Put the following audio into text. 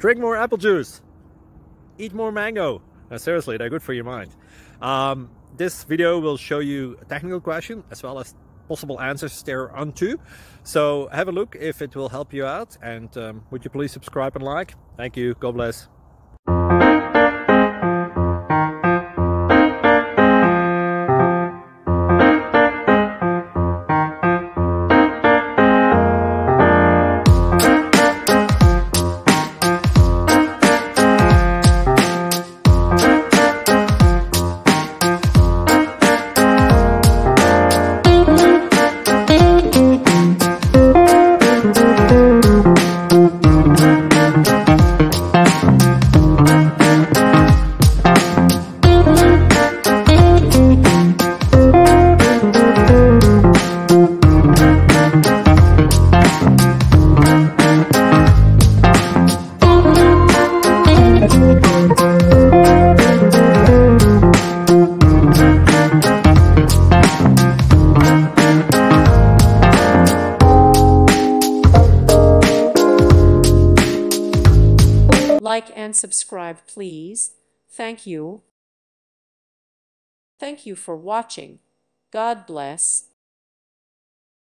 drink more apple juice, eat more mango. Seriously, they're good for your mind. This video will show you a technical question as well as possible answers thereunto. So have a look if it will help you out, and would you please subscribe and like? Thank you. God bless. Like and subscribe, please. Thank you. Thank you for watching. God bless.